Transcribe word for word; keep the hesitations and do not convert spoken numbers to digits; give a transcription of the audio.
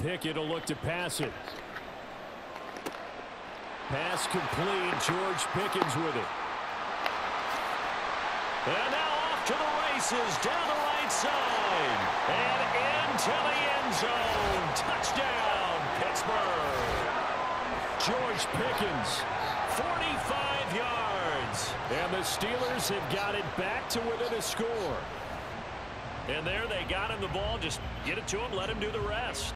Pickett will look to pass it. Pass complete. George Pickens with it. And now off to the races down the right side. And into the end zone. Touchdown, Pittsburgh. George Pickens, forty-five yards. And the Steelers have got it back to within a score. And there they got him the ball. Just get it to him, let him do the rest.